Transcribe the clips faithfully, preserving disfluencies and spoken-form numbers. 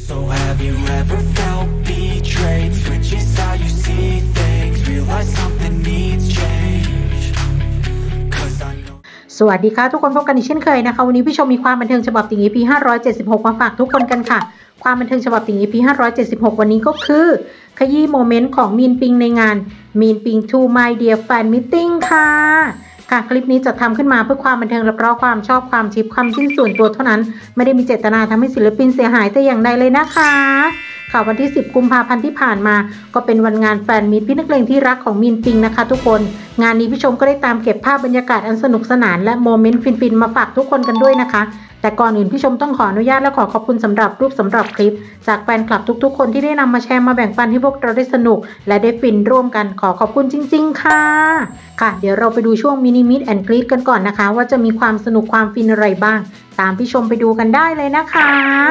So have you ever felt betrayed? Switches how you see things. Realize something needs change. Cause I know สวัสดีค่ะทุกคนพบกันอีกเช่นเคยนะคะวันนี้พี่ชมมีความบันเทิงฉบับติ่ง อี พี ห้าร้อยเจ็ดสิบหกมาฝากทุกคนกันค่ะความบันเทิงฉบับติ่ง อี พี ห้าร้อยเจ็ดสิบหกวันนี้ก็คือขยี้โมเมนต์ของมีนปิงในงานมีนปิง To My Dear Fan Meeting ค่ะค่ะคลิปนี้จะทำขึ้นมาเพื่อความบันเทิงและเพราะความชอบความชิปความจิ้นส่วนตัวเท่านั้นไม่ได้มีเจตนาทำให้ศิลปินเสียหายแต่อย่างใดเลยนะคะค่ะวันที่สิบกุมภาพันธ์ที่ผ่านมาก็เป็นวันงานแฟนมีตพี่นักเลงที่รักของมีนปิงนะคะทุกคนงานนี้พี่ชมก็ได้ตามเก็บภาพบรรยากาศอันสนุกสนานและโมเมนต์ฟินๆมาฝากทุกคนกันด้วยนะคะแต่ก่อนอื่นพี่ชมต้องขออนุญาตและขอขอบคุณสำหรับรูปสำหรับคลิปจากแฟนคลับทุกๆคนที่ได้นำมาแชร์มาแบ่งปันให้พวกเราได้สนุกและได้ฟินร่วมกันขอขอบคุณจริงๆค่ะค่ะเดี๋ยวเราไปดูช่วงมินิมิตแอนด์กรีดกันก่อนนะคะว่าจะมีความสนุกความฟินอะไรบ้างตามพี่ชมไปดูกันได้เลยนะคะ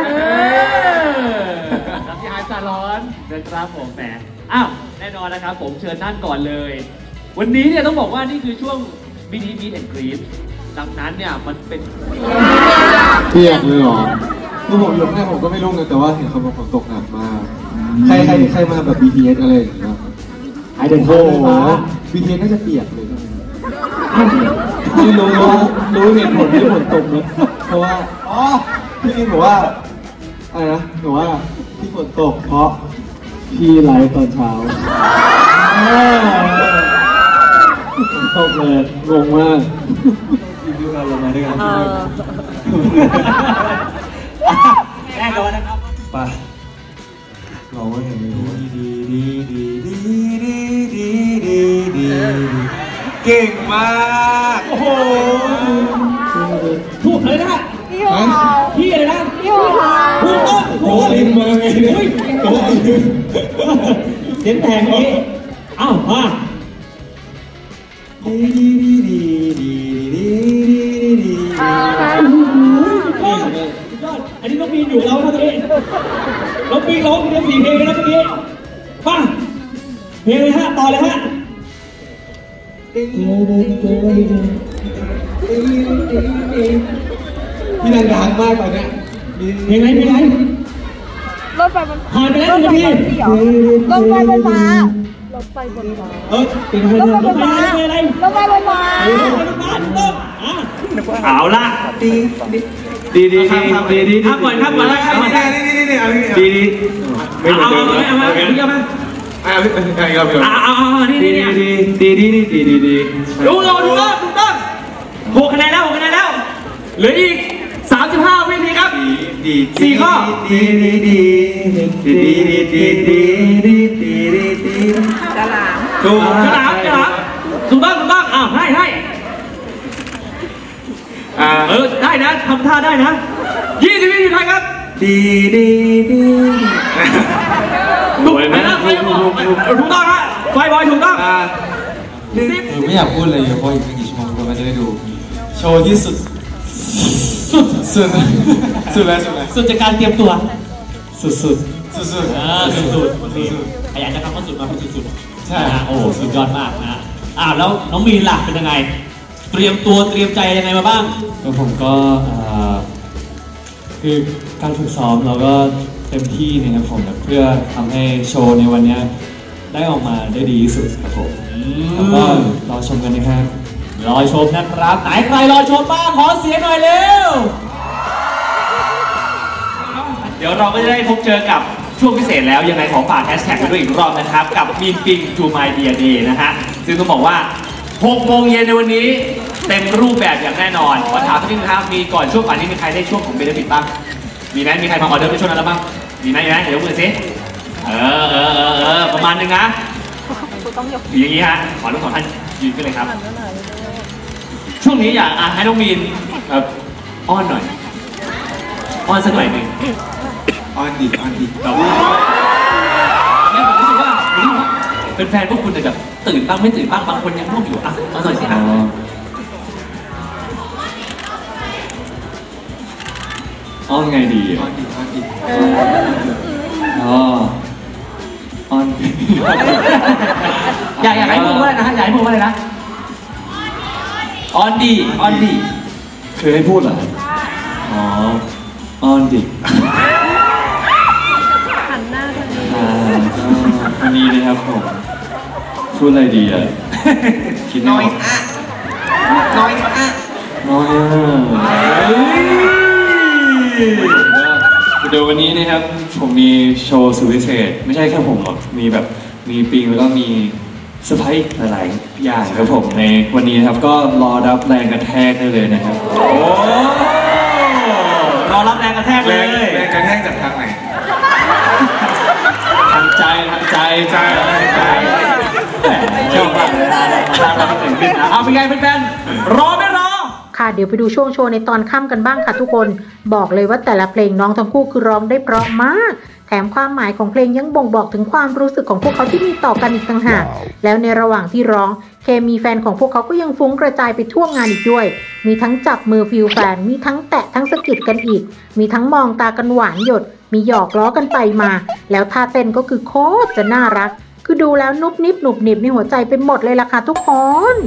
พี่อาร์ตจะร้อนนะครับผมแหมอ้าวแน่นอนนะครับผมเชิญท่านก่อนเลยวันนี้เนี่ยต้องบอกว่านี่คือช่วงมินิมิตแอนด์กรีดดังนั้นเนี่ยมันเป็นเปียกเลยเหรอคือผมอยู่ข้างในผมก็ไม่รู้นะแต่ว่าเห็นเขาบอกฝนตกหนักมากใครใครใครมาแบบ บี ที เอส อะไรอย่างเงี้ยไอเดนโฮ บี ที เอส น่าจะเปียกเลยไม่รู้รู้รู้เหตุผลที่ฝนตกนะเพราะว่าอ๋อพี่ลินบอกว่าอะไรนะบอกว่าที่ฝนตกเพราะพี่ไลฟ์ตอนเช้าฝนตกเลยงงมากดูเราลงมาด้วยกันแน่นอนนะครับป่ะเราไม่เห็นไม่รู้ดีดีดีดีดีดีดีดีเก่งมากโอ้โหถูกเลยนะพี่ฮาวพี่อะไรนะพี่ฮาวถูกต้องโอ้ลิงมาไงเนี่ยโอ้ลิงเสียงแตกนี้เอ้ามาดีดีดีดีดีดีดีอันนี้น้องปีนอยู่แล้วนะตรงนี้น้องปีนร้องเพลงสี่เพลงแล้วตรงนี้มาเพลงเลยฮะต่อเลยฮะพี่ดังดังมากตอนนี้เพลงไหนเพลงไหนรถไฟบนผ่านไปแล้วหนึ่งนาทีรถไฟบนฟ้ารถไฟบนฟ้าเออเป็นอะไรรถไฟอะไรรถไฟบนฟ้าเอาละดีดีดีดีดีดีข้ามก่อนข้ามก่อนข้ามก่อนนี่นี่นี่ดีดีไม่เหมือนเดิมเอาเอาเอาพี่เอามาเอาเอาเอาเอาเอานี่นี่นี่ดีดีดีดีดีดีดีดูดูดูต้นดูต้นหกคะแนนแล้วหกคะแนนแล้วเหลืออีกสามสิบห้าวินาทีครับดีสี่ข้อดีดีดีดีดีดีดีดีดีดีฉลามถูกฉลามฉลามถูกต้องถูกต้องอ้าวให้ให้เออได้นะทำท่าได้นะยี่สิบวินาทีครับดีดีดีถูกไหมนะไฟบอยถูกต้องฮะไฟบอยถูกต้องผมไม่อยากพูดเลยเพราะอีกไม่กี่ชั่วโมงเราจะได้ดูโชว์ที่สุดสุดสุดสุดแล้วสุดแล้วสุดจากการเตรียมตัวสุดสุดสุดสุดอ่าสุดสุดอยากจะทำก็สุดมาเป็นสุดสุดใช่ฮะโอ้สุดยอดมากนะอ่าแล้วน้องมีนล่ะเป็นยังไงเตรียมตัวเตรียมใจยังไงมาบ้างแล้วผมก็คือการฝึกซ้อมเราก็เต็มที่นะครับผมเพื่อทำให้โชว์ในวันนี้ได้ออกมาได้ดีที่สุดครับผมแล้วก็รอชมกันนะครับรอชมนะครับไหนใครรอชมบ้างขอเสียงหน่อยเร็วเดี๋ยวเราก็จะได้พบเจอกับช่วงพิเศษแล้วยังไงขอฝากแฮชแท็กไปด้วยอีกรอบนะครับกับมีนปิง To My Dear Day นะฮะซึ่งต้องบอกว่าหกโมงเย็นในวันนี้เต็มรูปแบบอย่างแน่นอนขอถามนิดนึงครับมีก่อนช่วงป่านนี้มีใครได้ช่วงของเบนฟิตบ้างมีไหมมีใครมาออเดอร์ในช่วงนั้นแล้วบ้างมีไหมมีไหมเดี๋ยวยกมือสิเออเออเออเออประมาณนึงนะอย่างนี้ฮะขอทุกสองท่านยืนขึ้นเลยครับช่วงนี้อยากให้น้องมีนแบบอ้อนหน่อยอ้อนสักหน่อยหนึ่งอ้อนดีอ้อนดีแต่ว่าแม่ผมรู้สึกว่าเป็นแฟนพวกคุณแต่แบบตื่นบ้างไม่ตื่นบ้างบางคนยังง่วงอยู่อ่ะเอาหน่อยสิอ่ะอ้อนไงดีอ้อนดีอ้อนดีอ๋ออ้อนอยากอยากให้พูดว่าอะไรนะอยากให้พูดว่าอะไรนะอ้อนดีอ้อนดีเคยให้พูดเหรออ๋ออ้อนดีพูดอะไรดีอ่ะ คิดน้อยอ่ะน้อยอ่ะน้อยอ่ะเดี๋ยววันนี้นะครับผมมีโชว์สุดพิเศษไม่ใช่แค่ผมหรอกมีแบบมีปิงแล้วก็มีเซอร์ไพรส์หลายๆอย่างครับผมในวันนี้นะครับก็รอรับแรงกระแทกได้เลยนะครับโอ้รอรับแรงกระแทกเลยแรงกระแทกจากทางไหนทางใจทางใจใจใจชอบมากเลยนะเราเกิดขึ้นนะเอาเป็นไงเป็นแฟนรอไม่รอค่ะเดี๋ยวไปดูช่วงโชว์ในตอนค่ำกันบ้างค่ะทุกคนบอกเลยว่าแต่ละเพลงน้องทั้งคู่คือร้องได้เพราะมากแถมความหมายของเพลงยังบ่งบอกถึงความรู้สึกของพวกเขาที่มีต่อกันอีกต่างหากแล้วในระหว่างที่ร้องเคมีแฟนของพวกเขาก็ยังฟุ้งกระจายไปทั่วงานอีกด้วยมีทั้งจับมือฟิลแฟนมีทั้งแตะทั้งสะกิดกันอีกมีทั้งมองตากันหวานหยดมีหยอกล้อกันไปมาแล้วท่าเต้นก็คือโคตรจะน่ารักคือดูแล้วนุบนิบหนุบหนิบในหัวใจไปหมดเลยล่ะค่ะทุกคน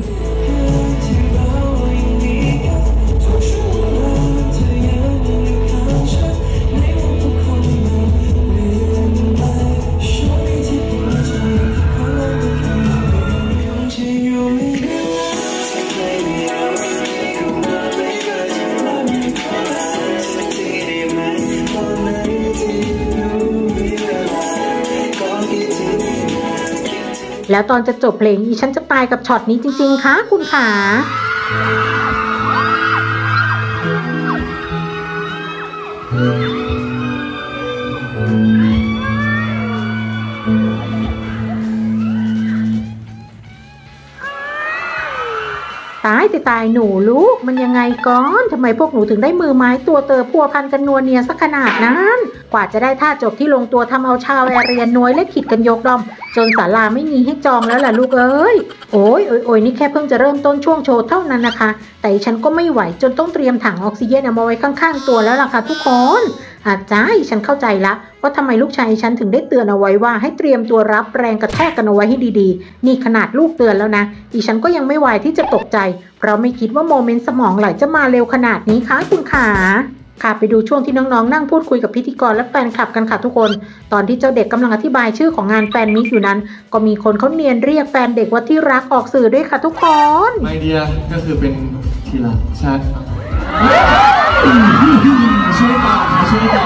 แล้วตอนจะจบเพลงอีฉันจะตายกับช็อตนี้จริงๆคะคุณขาตายแต่ตายหนูลูกมันยังไงก่อนทำไมพวกหนูถึงได้มือไม้ตัวเตอพัวพันกันนัวเนียสักขนาดนั้นกว่าจะได้ท่าจบที่ลงตัวทำเอาชาวแอเรียนน้อยและขิดกันยกดอมจนศาลาไม่มีให้จองแล้วล่ะลูกเอ้ยโอ้ยโอ้ยโอ้ยนี่แค่เพิ่งจะเริ่มต้นช่วงโชว์เท่านั้นนะคะแต่ฉันก็ไม่ไหวจนต้องเตรียมถังออกซิเจนเอามาไว้ข้างๆตัวแล้วล่ะค่ะทุกคนอาจารย์ฉันเข้าใจละว่าทำไมลูกชายฉันถึงได้เตือนเอาไว้ว่าให้เตรียมตัวรับแรงกระแทกกันเอาไว้ให้ดีๆนี่ขนาดลูกเตือนแล้วนะดิฉันก็ยังไม่ไหวที่จะตกใจเพราะไม่คิดว่าโมเมนต์สมองไหลจะมาเร็วขนาดนี้ค่ะคุณขาค่ะไปดูช่วงที่น้องๆนั่งพูดคุยกับพิธีกรและแฟนคลับกันค่ะทุกคนตอนที่เจ้าเด็กกำลังอธิบายชื่อของงานแฟนมิตอยู่นั้นก็มีคนเขาเนียนเรียกแฟนเด็กว่าที่รักออกสื่อด้วยค่ะทุกคนไอเดียก็คือเป็นทีรักชัดช่วยต่อช่วยต่อ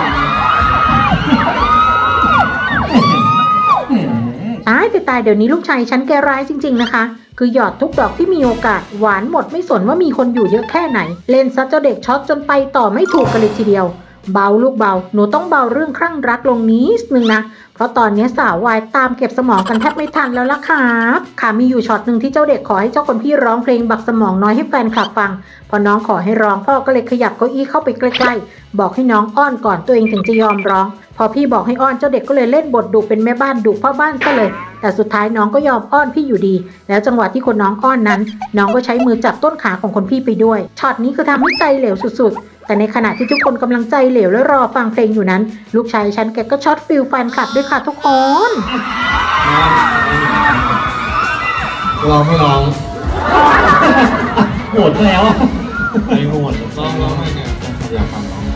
ตายแต่ตายเดี๋ยวนี้ลูกชายฉันแกร้ายจริงๆนะคะคือหยอดทุกดอกที่มีโอกาสหวานหมดไม่สนว่ามีคนอยู่เยอะแค่ไหนเล่นซัดเจ้าเด็กช็อตจนไปต่อไม่ถูกกันเลยทีเดียวเบาลูกเบาหนูต้องเบาเรื่องคลั่งรักลงนิดนึงนะเพราะตอนนี้สาววายตามเก็บสมองกันแทบไม่ทันแล้วล่ะครับค่ะมีอยู่ช็อตหนึ่งที่เจ้าเด็กขอให้เจ้าคนพี่ร้องเพลงบักสมองน้อยให้แฟนคลับฟังพอน้องขอให้ร้องพ่อก็เลยขยับเก้าอี้เข้าไปใกล้ๆบอกให้น้องอ้อนก่อนตัวเองถึงจะยอมร้องพอพี่บอกให้อ้อนเจ้าเด็กก็เลยเล่นบทดุเป็นแม่บ้านดุพ่อบ้านซะเลยแต่สุดท้ายน้องก็ยอมอ้อนพี่อยู่ดีแล้วจังหวะที่คนน้องอ้อนนั้นน้องก็ใช้มือจับต้นขาของคนพี่ไปด้วยช็อตนี้คือทำให้ใจเหลวสุดๆแต่ในขณะที่ทุกคนกำลังใจเหลวและรอฟังเพลงอยู่นั้นลูกชายฉันแกก็ช็อตฟิลแฟนคลับด้วยค่ะทุกคนร้องไม่ร้องโหดแล้วไม่โหดร้องร้องไม่เนี่ยอยากฟังร้อง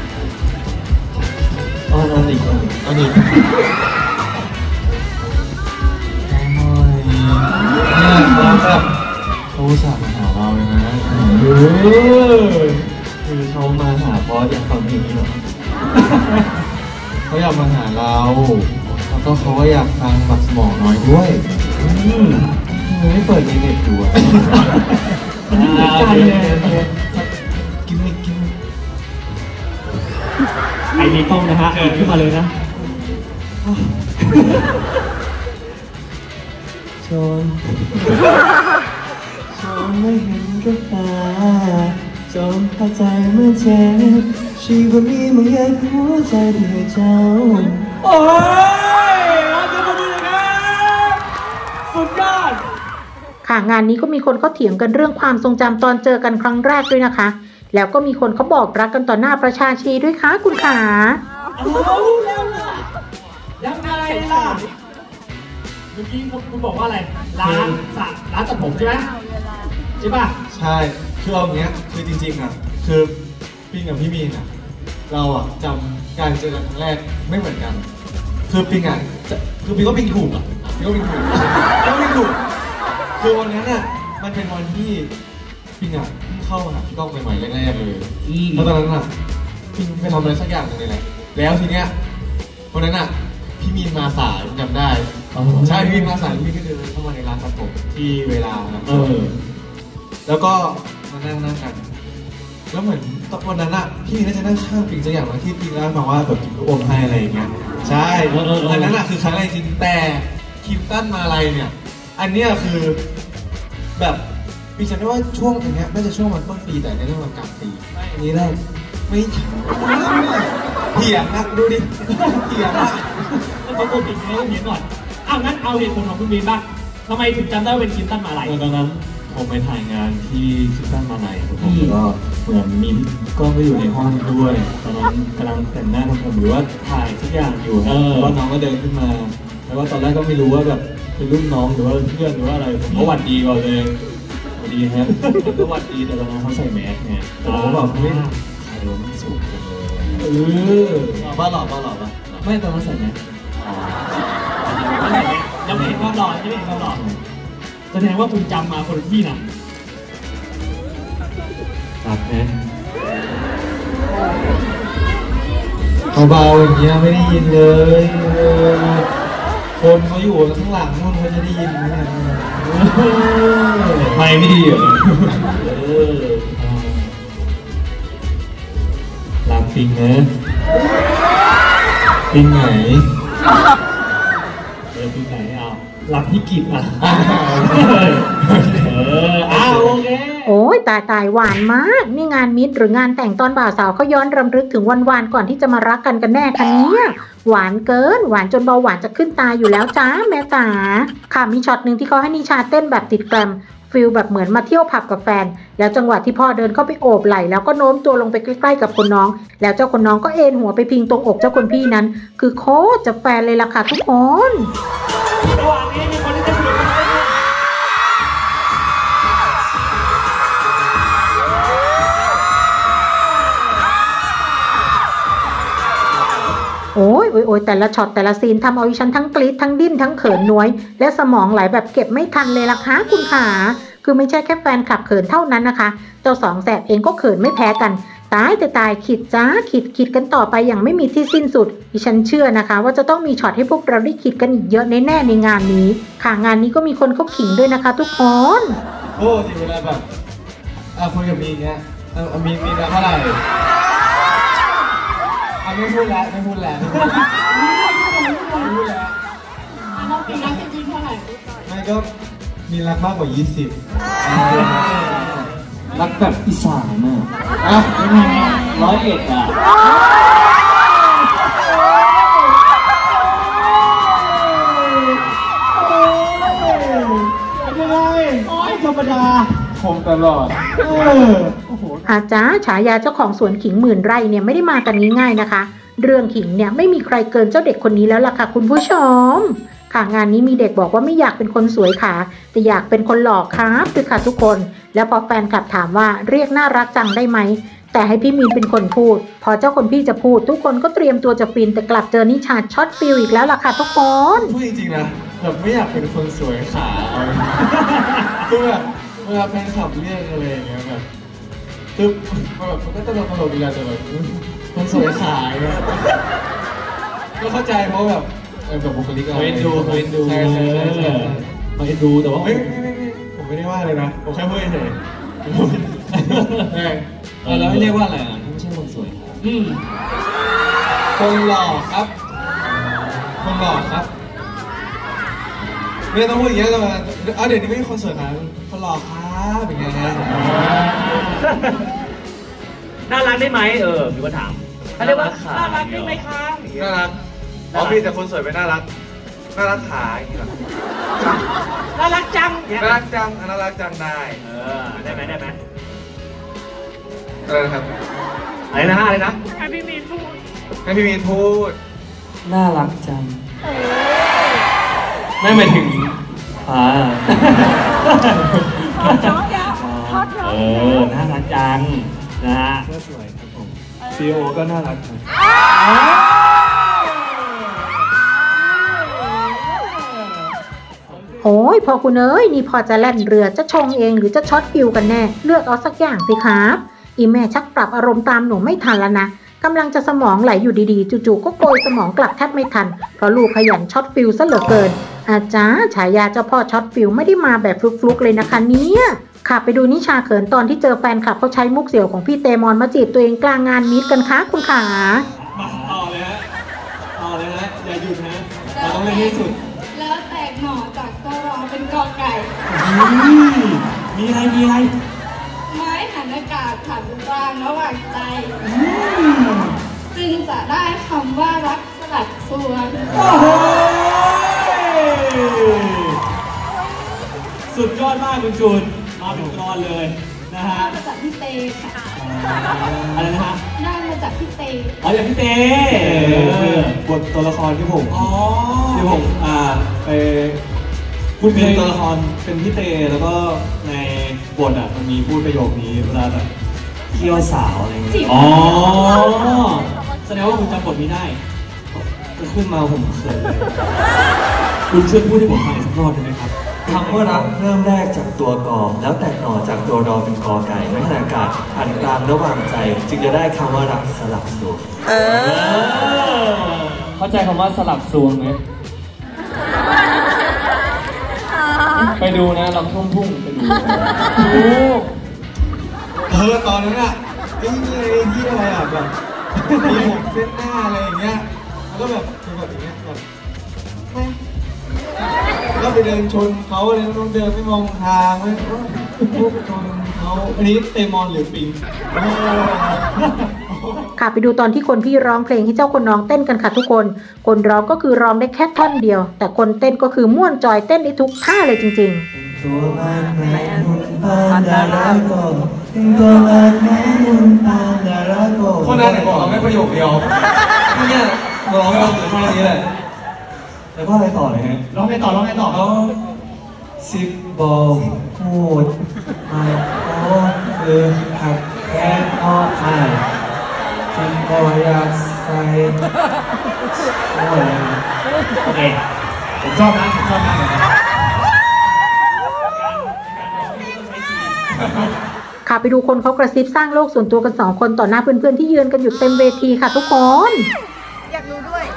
อ๋อนั่นอีกอันนี้เนี่ยแบบเขาสั่งมาหาเราเลยนะคือเขามาหาเพราะอยากฟังเพลงนี้หรอเขาอยากมาหาเราแล้วก็เขาก็อยากฟังบักสมองน้อยด้วยไม่เปิดในเน็ตดูอ่ะกินไม่กินไอ้มีกล้องนะฮะเกิดขึ้นมาเลยนะชนชนไม่เห็นกับตาจนเข้าใจเมื่อเจ็บชีวิตนี้มันยังหัวใจเดียวเจ้าโอ้ยเราจะมาดูนะครับสุดยอดค่ะงานนี้ก็มีคนเขาเถียงกันเรื่องความทรงจำตอนเจอกันครั้งแรกด้วยนะคะแล้วก็มีคนเขาบอกรักกันต่อหน้าประชาชนด้วยค่ะคุณขายังไงล่ะเมื่อกี้คุณบอกว่าอะไรร้านสักร้านตัดผมใช่ไหมใช่ป่ะใช่คือเอาอย่างเงี้ยคือจริงๆอ่ะคือปิงกับพี่มีนอ่ะเราอ่ะจำการเจอกันครั้งแรกไม่เหมือนกันคือปิงอ่ะคือปิงก็ปิงถูกอ่ะยกเป็นถูกยกเป็นถูกคือวันนั้นอ่ะมันเป็นวันที่ปิงอ่ะเพิ่งเข้าหาพี่ก้องใหม่ๆแรกๆเลยแล้วตอนนั้นอ่ะปิงไปทำอะไรสักอย่างนึงเลยแหละแล้วทีเนี้ยวันนั้นอ่ะพี่มีนมาสายจำได้ใช่พี่มีนมาสายพี่ก็เดินเข้ามาในร้านตัดผมที่เวลาเออแล้วก็มานั่งนั่งกันแล้วเหมือนตอนวันนั้นอ่ะพี่มีนน่าจะนั่งข้างปิงสักอย่างนะที่ปิงเล่าให้ฟังว่าแบบปิงก็อมให้อะไรอย่างเงี้ยใช่อันนั้นอ่ะคือครั้งแรกจริงแต่คิมตันมาอะไรเนี่ยอันเนี้ยคือแบบพี่จำได้ว่าช่วงอันเนี้ยน่าจะช่วงวันต้นปีแต่ในเรื่องวันกลางปีอันนี้แรกไม่ใช่เถียงนะดูดิเถียงอะแล้วเขาตัวติดเนื้อเห็นก่อนอ้าวงั้นเอาเหตุผลของคุณบีนบ้างทำไมถึงจำได้เป็นคิมตันมาลัยตอนนั้นผมไปถ่ายงานที่คิมตันมาลัยผมก็เหมือนมีกล้องก็อยู่ในห้องด้วยตอนนั้นกำลังแต่งหน้าทำผมหรือว่าถ่ายสักอย่างอยู่แล้วน้องก็เดินขึ้นมาแล้วก็ตอนแรกก็ไม่รู้ว่าแบบเป็นรุ่นน้องหรือว่าเพื่อนหรือว่าอะไรผมก็หวัดดีก่อนเลยหวัดดีครับก็หวัดดีแต่ตอนนั้นเขาใส่แมสไงผมก็แบบเฮ้ยใครวะมันสูงจังเลยเออบ้าหล่อบ้าหล่อปะไม่ตอนนั้นใส่แมสยังไม่เห็นความหล่อยังไม่เห็นความหล่อแสดงว่าคุณจำมาคนละที่นะตัดแมสเบาๆอย่างเงี้ยไม่ได้ยินเลยคนเขาอยู่ข้างหลังนู่นเขาจะได้ยินไหมไม่ไม่ดีเหรอลาปิงนะปิงไหนเออปิงไหนเอาหลับที่กิจอ่ะเอออ้าวโอเคโอ้ยตายตายหวานมากนี่งานมิตรหรืองานแต่งตอนบ่าวสาวเขาย้อนรำลึกถึงวันวานก่อนที่จะมารักกันกันแน่คะเนี่ยหวานเกินหวานจนเบาหวานจะขึ้นตาอยู่แล้วจ้าแม่จ๋าค่ะมีช็อตหนึ่งที่เขาให้นิชาเต้นแบบติดแกรมฟิลแบบเหมือนมาเที่ยวผับกับแฟนแล้วจังหวะที่พ่อเดินเข้าไปโอบไหล่แล้วก็โน้มตัวลงไปใกล้ๆกับคนน้องแล้วเจ้าคนน้องก็เอ็นหัวไปพิงตรงอกเจ้าคนพี่นั้นคือโคตรจะแฟนเลยล่ะค่ะทุกคนระหว่างนี้มีคนที่จะถูกโอ้ยโอ้ยโอ้ยแต่ละช็อตแต่ละซีนทำเอาดิฉันทั้งกรี๊ดทั้งดิ้นทั้งเขินน้วยและสมองไหลแบบเก็บไม่ทันเลยล่ะคะคุณขาคือไม่ใช่แค่แฟนคลับเขินเท่านั้นนะคะเจ้าสองแสบเองก็เขินไม่แพ้กันตายแต่ตายขีดจ้าขีดขีดกันต่อไปอย่างไม่มีที่สิ้นสุดดิฉันเชื่อนะคะว่าจะต้องมีช็อตให้พวกเราได้ขีดกันอีกเยอะแน่ๆในงานนี้ค่ะงานนี้ก็มีคนเขาขิงด้วยนะคะทุกคนโอ้ทีเวลาแบบอ่ะคุยกับมีเนี้ยมีมีเท่าไหร่ไม่พูดแล้วไม่พูดแล้วไม่พูดแล้วน้องปีรักจริงๆเท่าไหร่ไม่ก็มีรักมากกว่ายี่สิบรักแบบอีสานน่ะอ่ะร้อยเอ็ดอ่ะยังไงโอ้ยธรรมดาคงตลอดอาจารย์ฉายาเจ้าของสวนขิงหมื่นไร่เนี่ยไม่ได้มากันง่ายๆนะคะเรื่องขิงเนี่ยไม่มีใครเกินเจ้าเด็กคนนี้แล้วล่ะค่ะคุณผู้ชมค่ะงานนี้มีเด็กบอกว่าไม่อยากเป็นคนสวยค่ะแต่อยากเป็นคนหล่อครับคือค่ะทุกคนแล้วพอแฟนคลับถามว่าเรียกน่ารักจังได้ไหมแต่ให้พี่มีนเป็นคนพูดพอเจ้าคนพี่จะพูดทุกคนก็เตรียมตัวจะฟินแต่กลับเจอนิชาช็อตฟิลอีกแล้วล่ะค่ะทุกคนพูดจริงๆนะแบบไม่อยากเป็นคนสวยขาคือแบบเวลาแฟนคลับเรียกอะไรอย่างเงี้ยแบบคือแบบมันก็ตลกตลกดีแหละแต่แบบคนสวยขาเนี่ยก็เข้าใจเพราะแบบแบบบุคลิกอะไรเอ็นดูเอ็นดูใช่ใช่ใช่ใช่เอ็นดูแต่ว่าไม่ไม่ไม่ผมไม่ได้ว่าเลยนะผมแค่พูดเฉยแล้วเรียกว่าอะไรอ่ะไม่ใช่คนสวยอืมคนหล่อครับคนหล่อครับไม่ต้องพูดอย่างนี้เลยอ่ะเดี๋ยวนี้ไม่ใช่คนสวยครับคนหล่อครับอย่างเงี้ยน่ารักได้ไหมเออมีคนถามเขาเรียกว่าน่ารักได้ไหมคะน่ารักอ๋อพี่แต่คนสวยไม่น่ารักน่ารักขาอย่างเงี้ยน่ารักจังน่ารักจังน่ารักจังได้เออได้ไหมได้ไหมอะไรครับอะไรนะอะไรนะให้พี่มีนพูดให้พี่มีนพูดน่ารักจังไม่หมายถึงอ่าเออน่ารักจังนะฮะก็สวยครับผมซีโอก็น่ารักครับอ้ยพอคุณเอ้ยนี่พอจะแล่นเรือจะชงเองหรือจะช็อตฟิวกันแน่เลือกเอาสักอย่างสิครับอีแม่ชักปรับอารมณ์ตามหนูไม่ทันแล้วนะกำลังจะสมองไหลอยู่ดีๆจู่ๆก็โกยสมองกลับแทบไม่ทันเพราะลูกขยันช็อตฟิวซะเหลือเกินอาจารย์ฉายาเจ้าพ่อช็อตฟิวไม่ได้มาแบบฟลุกๆเลยนะคะเนี่ยค่ะไปดูนิชาเขินตอนที่เจอแฟนคลับเขาใช้มุกเสี่ยวของพี่เตมอนมาจีบตัวเองกลางงานมีตกันคะคุณขามาต่อเลยฮะต่อเลยฮะอย่าหยุดฮะเราต้องเล่นที่สุดแล้วแตกหน่อจากกรอเป็นกอไก่มีอะไรมีอะไรไม้หันอากาศผ่านกลางระหว่างใจจึงจะได้คำว่ารักสลัดส่วนโอ้โหสุดยอดมากคุณจูนมาเป็นกรอนเลยนะฮะมาจากพี่เตค่ะอะไรนะฮะได้มาจากพี่เตอ๋อจากพี่เตบทตัวละครที่ผมที่ผมอ่าไปคุณเป็นตัวละครเป็นพี่เตแล้วก็ในบทอ่ะมันมีพูดประโยคนี้เวลาแบบเที่ยวสาวอะไรเงี้ยอ๋อแสดงว่าคุณจำบทนี้ได้ก็ขึ้นมาผมเขินเลยคุณช่วยพูดให้ผมฟังอีกสักรอบได้ไหมครับคำว่ารักเริ่มแรกจากตัวกอแล้วแตกหน่อจากตัวรอเป็นกอไก่ไม่ขนาดอากาศผ่านกลางระหว่างใจจึงจะได้คำว่ารักสลับสวงเออเข้าใจคำว่าสลับสวงไหมไปดูนะลำทุ่งพุ่งไปดูเออตอนนั้นอะไอ้นี่ไอ้ที่อะไรอะแบบมีผมเส้นหน้าอะไรอย่างเงี้ยแล้วก็แบบเป็นแบบอย่างเงี้ยแบบแล้วไปเดินชนเขาอะไรต้องเดินไม่มองทางไม่พวกชนเขาอันนี้เตมอนหรือปิงค่ะไปดูตอนที่คนพี่ร้องเพลงให้เจ้าคนน้องเต้นกันค่ะทุกคนคนร้องก็คือร้องได้แค่ท่อนเดียวแต่คนเต้นก็คือม่วนจอยเต้นได้ทุกท่าเลยจริงๆคนนั้นบอกเราไม่ประโยคเดียวเนี่ยร้องเราถึงแค่นี้แหละแล้วก็อะไรต่อเลยฮะร้องไงต่อร้องไงต่อเขาสิบบอกพูดไม่พอคือหักแค่ออกมาฉันก็อยากใส่โอ้ยโอเคผมชอบนะผมชอบนะค่ะไปดูคนเขากระซิบสร้างโลกส่วนตัวกันสองคนต่อหน้าเพื่อนๆที่ยืนกันอยู่เต็มเวทีค่ะทุกคนอยากรู้ด้วย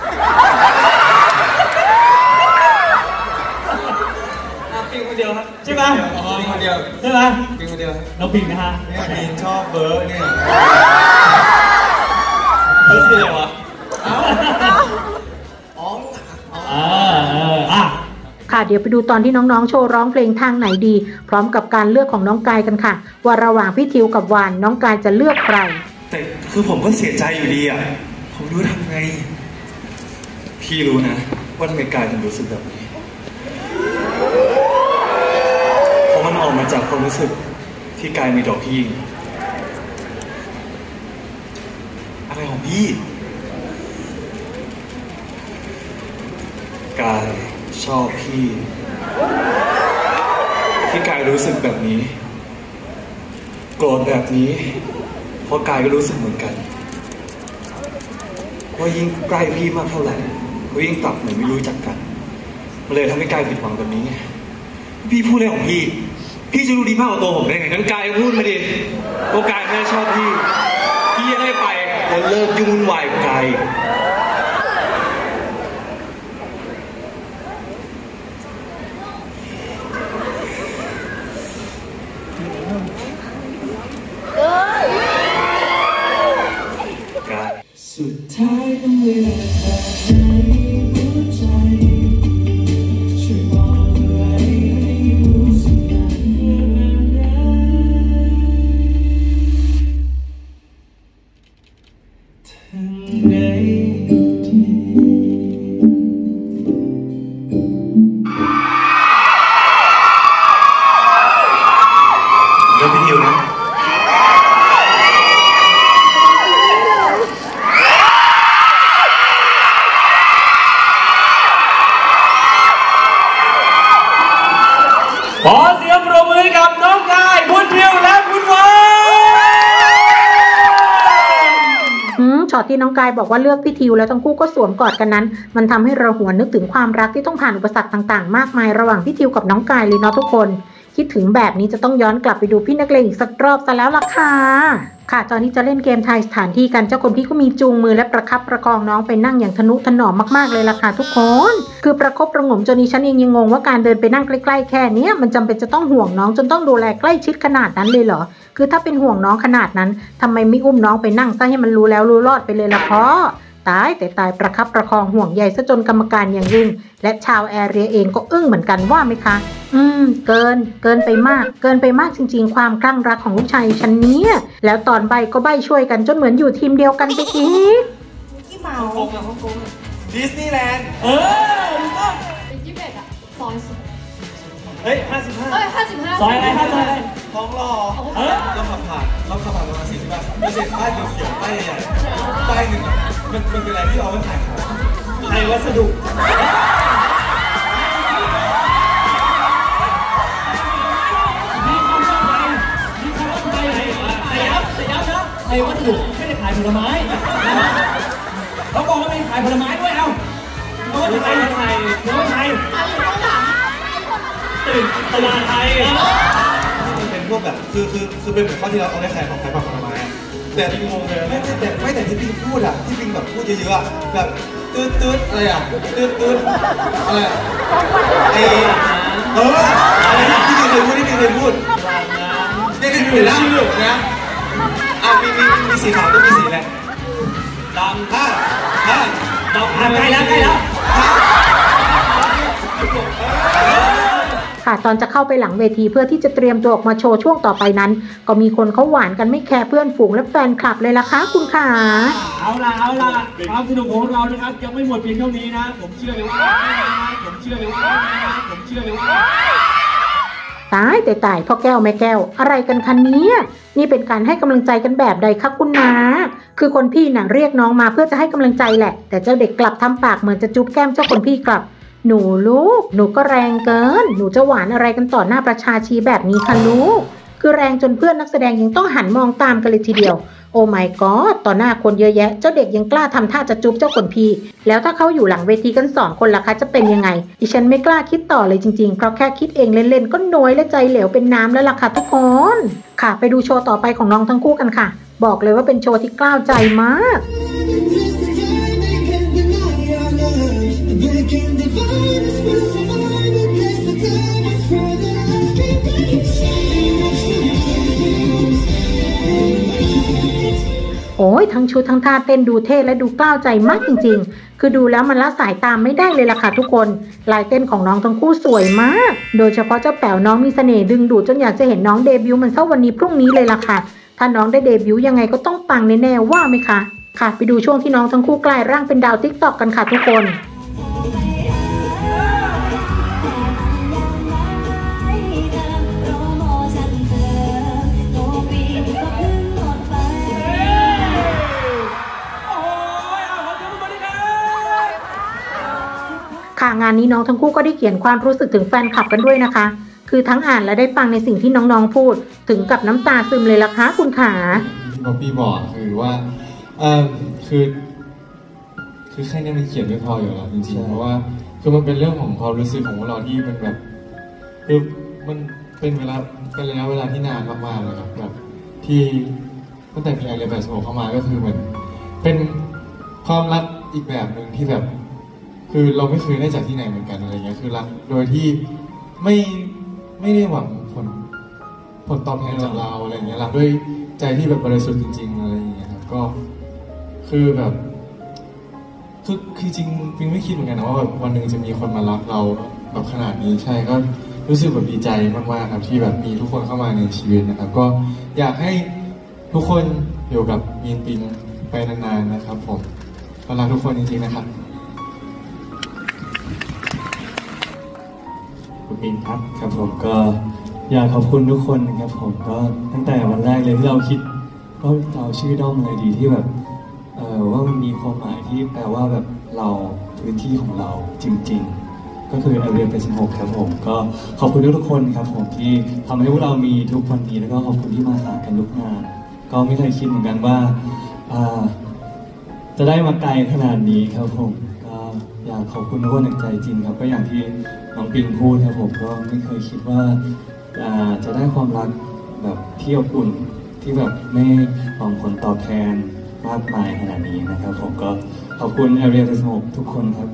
ปิงคนเดียวครับใช่ไหมปิงคนเดียวใช่ไหมปิงคนเดียวเราปิงนะฮะเนี่ยปิงชอบเบอร์เนี่ยเบอร์คืออะไรวะอ๋ออ่าอ่าค่ะเดี๋ยวไปดูตอนที่น้องๆโชว์ร้องเพลงทางไหนดีพร้อมกับการเลือกของน้องกายกันค่ะว่าระหว่างพี่ทิวกับวานน้องกายจะเลือกใครแต่คือผมก็เสียใจอยู่ดีอ่ะผมรู้ทำไงพี่รู้นะว่าทำไมกายถึงรู้สึกแบบนี้เพราะมันออกมาจากความรู้สึกที่กายมีต่อพี่อะไรของพี่กายชอบพี่ที่กายรู้สึกแบบนี้โกรธแบบนี้เพราะกายก็รู้สึกเหมือนกันว่ายิ่งใกล้พี่มากเท่าไหร่ก็ยิ่งกลับเหมือนไม่รู้จักกันมันเลยทำให้กายผิดหวังแบบนี้พี่พูดอะไรของพี่พี่จะรู้ดีมากกว่าตัวผมได้ไงงั้นกายพูดมาดิว่ากายไม่ชอบพี่พี่จะได้ไปแล้วเลิกยุ่งวุ่นวายกับกายสุดท้ายต้องเลือกแบบไหนหัวใจช่วยบอกอะไรให้รู้สึกอย่างนั้นถึงไหนอดที่น้องกายบอกว่าเลือกพี่ทิวแล้วทั้งคู่ก็สวมกอดกันนั้นมันทำให้เราหวนนึกถึงความรักที่ต้องผ่านอุปสรรคต่างๆมากมายระหว่างพี่ทิวกับน้องกายเลยเนาะทุกคนคิดถึงแบบนี้จะต้องย้อนกลับไปดูพี่นักเลงอีกสักรอบซะแล้วล่ะค่ะค่ะตอนนี้จะเล่นเกมทายสถานที่กันเจ้าคนพี่ก็มีจูงมือและประคับประคองน้องไปนั่งอย่างทนุถนอมมากๆเลยล่ะค่ะทุกคนคือประคบประหงมจนนี้ฉันเองยังงงว่าการเดินไปนั่งใกล้ๆแค่นี้มันจำเป็นจะต้องห่วงน้องจนต้องดูแลใกล้ชิดขนาดนั้นเลยเหรอคือถ้าเป็นห่วงน้องขนาดนั้นทำไมไม่อุ้มน้องไปนั่งซะให้มันรู้แล้วรู้รอดไปเลยล่ะพ่อตายแต่ตายประคับประคองห่วงใยซะจนกรรมการอย่างอึ้งและชาวแอเรียเองก็อึ้งเหมือนกันว่าไหมคะอืมเกินเกินไปมากเกินไปมากจริงๆความคลั่งรักของลูกชายฉันเนี้ยแล้วตอนใบก็ใบช่วยกันจนเหมือนอยู่ทีมเดียวกันไปอีกที่เมาฮ่องกงอะฮ่องกงดิสนีย์แลนด์เออถูกต้องเป็นยี่สิบเอ็ดอะซอยสิบเฮ้ยห้าสิบห้าเฮ้ยห้าสิบห้าซอยอะไรห้าซอยอะไรทองหล่อเออเราขับผ่านเราขับผ่านประมาณสี่สิบห้าไม่ใช่ป้ายเขียวๆป้ายใหญ่ๆป้ายหนึ่งมันมันเป็นอะไรที่เราไม่ขายของไทยวัสดุไอ้วัตถุไม่ได้ขายผลไม้เขาบอกว่าไม่ขายผลไม้ด้วยเอ้าเขาว่าไทยไทยเขาว่าไทยตื่นตลาดไทยมันเป็นพวกแบบคือคือคือเป็นเหมือนข้อที่เราเอาได้ขายของขายผลไม้แต่ปิงงงเลยไม่แต่ไม่แต่ที่ปิงพูดอะที่ปิงแบบพูดเยอะๆแบบตืดตืดอะไรอะตืดตืดอะไรไอเอออะไรที่ปิงเคยพูดที่ปิงเคยพูดนี่คือชื่อนะอ่ะมีมีมีสีขาวต้องมีสีอะไรดำห้าห้าดำใกล้แล้วใกล้แล้วค่ะตอนจะเข้าไปหลังเวทีเพื่อที่จะเตรียมตัวออกมาโชว์ช่วงต่อไปนั้นก็มีคนเขาหวานกันไม่แคร์เพื่อนฝูงและแฟนคลับเลยล่ะคะคุณขาเอาล่ะเอาล่ะความสนุกของเรานะครับยังไม่หมดเพียงเท่านี้นะผมเชื่อเลยว่าผมเชื่อเลยว่าผมเชื่อเลยว่าตายแต่ตายพ่อแก้วแม่แก้วอะไรกันคะเนี้ยนี่เป็นการให้กำลังใจกันแบบใดคะคุณนาคือคนพี่น่ะเรียกน้องมาเพื่อจะให้กำลังใจแหละแต่เจ้าเด็กกลับทำปากเหมือนจะจุ๊บแก้มเจ้าคนพี่กลับหนูลูกหนูก็แรงเกินหนูจะหวานอะไรกันต่อหน้าประชาชีแบบนี้คะลูกคือแรงจนเพื่อนนักแสดงยังต้องหันมองตามกันเลยทีเดียวโอ้ my god ต่อหน้าคนเยอะแยะเจ้าเด็กยังกล้าทำท่าจะจุ๊บเจ้าคนพี่แล้วถ้าเขาอยู่หลังเวทีกันสองคนล่ะคะจะเป็นยังไงดิฉันไม่กล้าคิดต่อเลยจริงๆเพราะแค่คิดเองเล่นๆก็น้อยและใจเหลวเป็นน้ำแล้วล่ะค่ะทุกคนค่ะไปดูโชว์ต่อไปของน้องทั้งคู่กันค่ะบอกเลยว่าเป็นโชว์ที่กล้าวใจมากโอ้ยทั้งชุดทั้งท่าเต้นดูเท่และดูกล้าวใจมากจริงๆคือดูแล้วมันละสายตามไม่ได้เลยล่ะค่ะทุกคนลายเต้นของน้องทั้งคู่สวยมากโดยเฉพาะเจ้าแป๋วน้องมีเสน่ห์ดึงดูดจนอยากจะเห็นน้องเดบิวต์มันเช้าวันนี้พรุ่งนี้เลยล่ะค่ะถ้าน้องได้เดบิวต์ยังไงก็ต้องปังแน่ๆว่าไหมคะค่ะไปดูช่วงที่น้องทั้งคู่กลายร่างเป็นดาวติ๊กต็อกกันค่ะทุกคนค่ะงานนี้น้องทั้งคู่ก็ได้เขียนความรู้สึกถึงแฟนคลับกันด้วยนะคะคือทั้งอ่านและได้ฟังในสิ่งที่น้องๆพูดถึงกับน้ำตาซึมเลยล่ะคะคุณขาที่ป๊อปปี้บอกคือว่าเออคือคือแค่นี้มันเขียนไม่พออยู่แล้วจริงๆเพราะว่าคือมันเป็นเรื่องของความรู้สึกของพวกเราที่มันแบบคือมันเป็นเวลาเป็นระยะเวลาที่นานมากๆเลยครับแบบที่ตั้งแต่พีไอเลเวลเข้ามาก็คือเหมือนเป็นความรักอีกแบบหนึ่งที่แบบคือเราไม่เคยได้จากที่ไหนเหมือนกันอะไรเงี้ยคือรักโดยที่ไม่ไม่ได้หวังผลผลตอบแทนจากเราอะไรเงี้ยรักด้วยใจที่แบบบริสุทธิ์จริงๆอะไรอย่างเงี้ยครับก็คือแบบคือคือจริงปิงไม่คิดเหมือนกันนะว่าแบบวันหนึ่งจะมีคนมารักเราแบบขนาดนี้ใช่ก็รู้สึกแบบดีใจมากๆครับที่แบบมีทุกคนเข้ามาในชีวิตนะครับก็อยากให้ทุกคนอยู่กับมีนปิงไปนานๆนะครับผมก็รักทุกคนจริงๆนะครับปิงครับครับผมก็อยากขอบคุณทุกคนนะครับผมก็ตั้งแต่วันแรกเลยที่เราคิดว่าเราชื่อด้อมอะไรดีที่แบบเอ่อว่ามันมีความหมายที่แปลว่าแบบเราพื้นที่ของเราจริงๆก็คือArea แปดสิบหกครับผมก็ขอบคุณทุกคนครับผมที่ทำให้พวกเรามีทุกวันนี้แล้วก็ขอบคุณที่มาหากันทุกงานก็ไม่เคยคิดเหมือนกันว่าอ่าจะได้มาไกลขนาดนี้ครับผมก็อยากขอบคุณทุกคนจากใจจริงครับก็อย่างที่น้องปิงพูดครับผมก็ไม่เคยคิดว่าจะได้ความรักแบบที่อบอุ่นที่แบบไม่หวังผลตอบแทนมากมายขนาดนี้นะครับผมก็ขอบคุณแอเรียลสโมกทุกคนครับ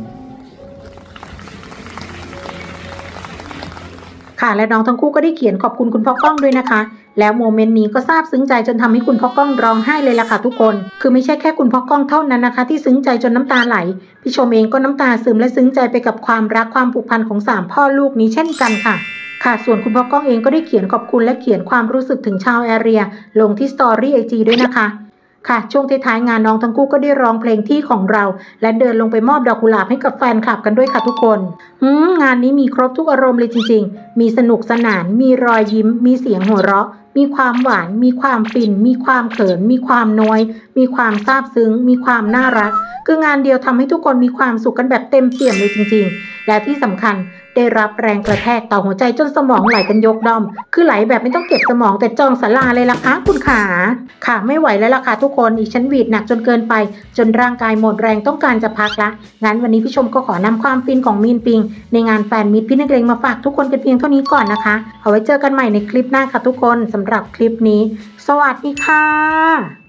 ค่ะและน้องทั้งคู่ก็ได้เขียนขอบคุณคุณพ่อกล้องด้วยนะคะแล้วโมเมนต์นี้ก็ซาบซึ้งใจจนทำให้คุณพ่อกล้องร้องไห้เลยล่ะค่ะทุกคนคือไม่ใช่แค่คุณพ่อกล้องเท่านั้นนะคะที่ซึ้งใจจนน้ำตาไหลพี่ชมเองก็น้ำตาซึมและซึ้งใจไปกับความรักความผูกพันของสามพ่อลูกนี้เช่นกันค่ะค่ะส่วนคุณพ่อกล้องเองก็ได้เขียนขอบคุณและเขียนความรู้สึกถึงชาวแอเรียลงที่สตอรี่ไอจีด้วยนะคะค่ะช่วงท้ายๆงานน้องทั้งคู่ก็ได้ร้องเพลงที่ของเราและเดินลงไปมอบดอกกุหลาบให้กับแฟนคลับกันด้วยค่ะทุกคนหืมงานนี้มีครบทุกอารมณ์เลยจริงๆมีสนุกสนานมีรอยยิ้มมีเสียงหัวเราะมีความหวานมีความฟินมีความเขินมีความน้อยมีความซาบซึ้งมีความน่ารักคืองานเดียวทำให้ทุกคนมีความสุขกันแบบเต็มเปี่ยมเลยจริงๆและที่สำคัญได้รับแรงกระแทกต่อหัวใจจนสมองไหลกันยกดอมคือไหลแบบไม่ต้องเก็บสมองแต่จองศาลาเลยล่ะคะคุณขาค่ะไม่ไหวแล้วล่ะค่ะทุกคนอีฉันหวีดหนักจนเกินไปจนร่างกายหมดแรงต้องการจะพักละงั้นวันนี้พี่ชมก็ขอนำความฟินของมีนปิงในงานแฟนมิตรพี่นักเลงมาฝากทุกคนกันเพียงเท่านี้ก่อนนะคะเอาไว้เจอกันใหม่ในคลิปหน้าค่ะทุกคนสำหรับคลิปนี้สวัสดีค่ะ